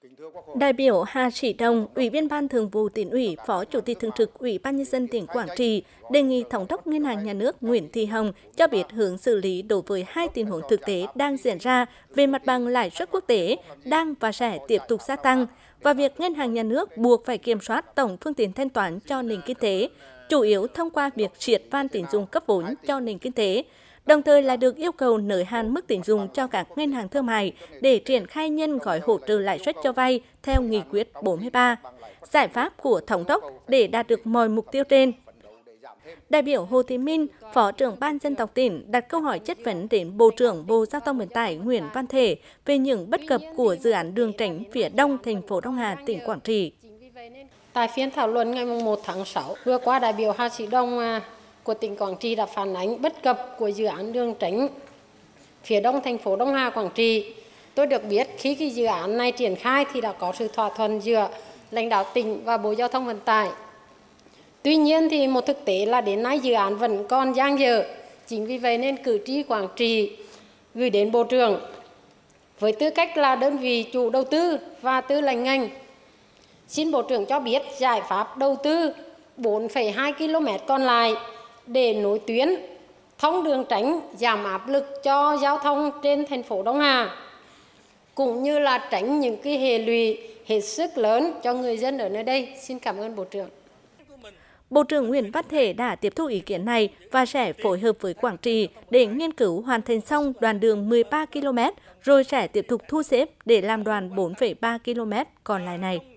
Đại biểu Hà Sĩ Đồng, Ủy viên Ban Thường vụ Tỉnh ủy, Phó Chủ tịch Thường trực Ủy ban Nhân dân tỉnh Quảng Trị đề nghị Thống đốc Ngân hàng Nhà nước Nguyễn Thị Hồng cho biết hướng xử lý đối với hai tình huống thực tế đang diễn ra về mặt bằng lãi suất quốc tế đang và sẽ tiếp tục gia tăng và việc Ngân hàng Nhà nước buộc phải kiểm soát tổng phương tiện thanh toán cho nền kinh tế, chủ yếu thông qua việc siết van tín dụng cấp vốn cho nền kinh tế. Đồng thời là được yêu cầu nới hạn mức tín dụng cho các ngân hàng thương mại để triển khai nhân gói hỗ trợ lãi suất cho vay theo Nghị quyết 43. Giải pháp của Thống đốc để đạt được mọi mục tiêu trên. Đại biểu Hồ Thị Minh, Phó trưởng Ban Dân tộc tỉnh đặt câu hỏi chất vấn đến Bộ trưởng Bộ Giao thông Vận tải Nguyễn Văn Thể về những bất cập của dự án đường tránh phía đông thành phố Đông Hà, tỉnh Quảng Trị. Tại phiên thảo luận ngày 1 tháng 6, vừa qua đại biểu Hà Sĩ Đồng của tỉnh Quảng Trị đã phản ánh bất cập của dự án đường tránh phía đông thành phố Đông Hà, Quảng Trị. Tôi được biết khi cái dự án này triển khai thì đã có sự thỏa thuận giữa lãnh đạo tỉnh và Bộ Giao thông Vận tải. Tuy nhiên thì một thực tế là đến nay dự án vẫn còn dang dở. Chính vì vậy nên cử tri Quảng Trị gửi đến Bộ trưởng với tư cách là đơn vị chủ đầu tư và tư lệnh ngành. Xin Bộ trưởng cho biết giải pháp đầu tư 4,2 km còn lại để nối tuyến thông đường tránh giảm áp lực cho giao thông trên thành phố Đông Hà, cũng như là tránh những cái hệ lụy hết sức lớn cho người dân ở nơi đây. Xin cảm ơn Bộ trưởng. Bộ trưởng Nguyễn Văn Thể đã tiếp thu ý kiến này và sẽ phối hợp với Quảng Trị để nghiên cứu hoàn thành xong đoạn đường 13 km, rồi sẽ tiếp tục thu xếp để làm đoạn 4,3 km còn lại này.